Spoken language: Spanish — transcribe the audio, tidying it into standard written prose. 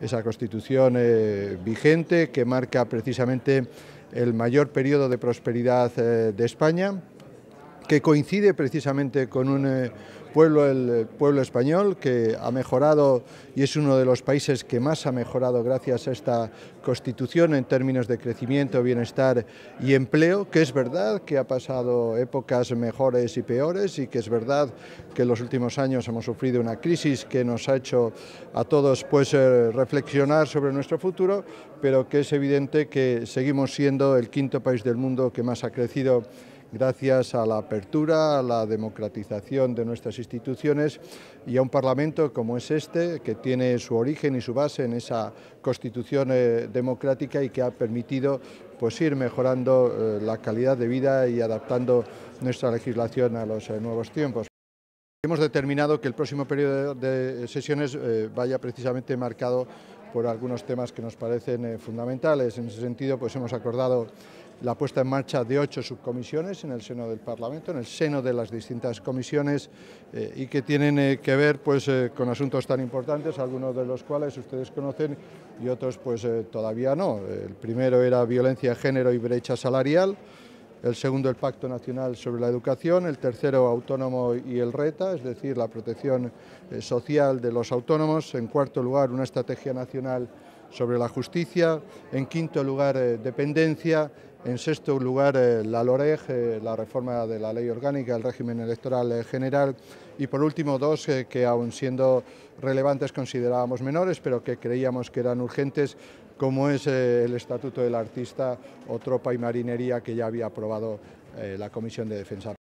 esa Constitución vigente que marca precisamente el mayor periodo de prosperidad de España, que coincide precisamente con un pueblo, el pueblo español, que ha mejorado y es uno de los países que más ha mejorado gracias a esta Constitución en términos de crecimiento, bienestar y empleo, que es verdad que ha pasado épocas mejores y peores y que es verdad que en los últimos años hemos sufrido una crisis que nos ha hecho a todos reflexionar sobre nuestro futuro, pero que es evidente que seguimos siendo el quinto país del mundo que más ha crecido gracias a la apertura, a la democratización de nuestras instituciones y a un Parlamento como es este, que tiene su origen y su base en esa Constitución democrática y que ha permitido ir mejorando la calidad de vida y adaptando nuestra legislación a los nuevos tiempos. Hemos determinado que el próximo periodo de sesiones vaya precisamente marcado por algunos temas que nos parecen fundamentales. En ese sentido, hemos acordado la puesta en marcha de 8 subcomisiones en el seno del Parlamento, en el seno de las distintas comisiones y que tienen que ver con asuntos tan importantes, algunos de los cuales ustedes conocen y otros todavía no. El primero era violencia de género y brecha salarial. El segundo, el Pacto Nacional sobre la Educación. El tercero, autónomo y el RETA, es decir, la protección social de los autónomos. En cuarto lugar, una estrategia nacional sobre la justicia. En quinto lugar, dependencia. En sexto lugar, la LOREG, la reforma de la Ley Orgánica del Régimen Electoral General. Y por último, dos que aun siendo relevantes considerábamos menores, pero que creíamos que eran urgentes, como es el Estatuto del Artista o Tropa y Marinería, que ya había aprobado la Comisión de Defensa.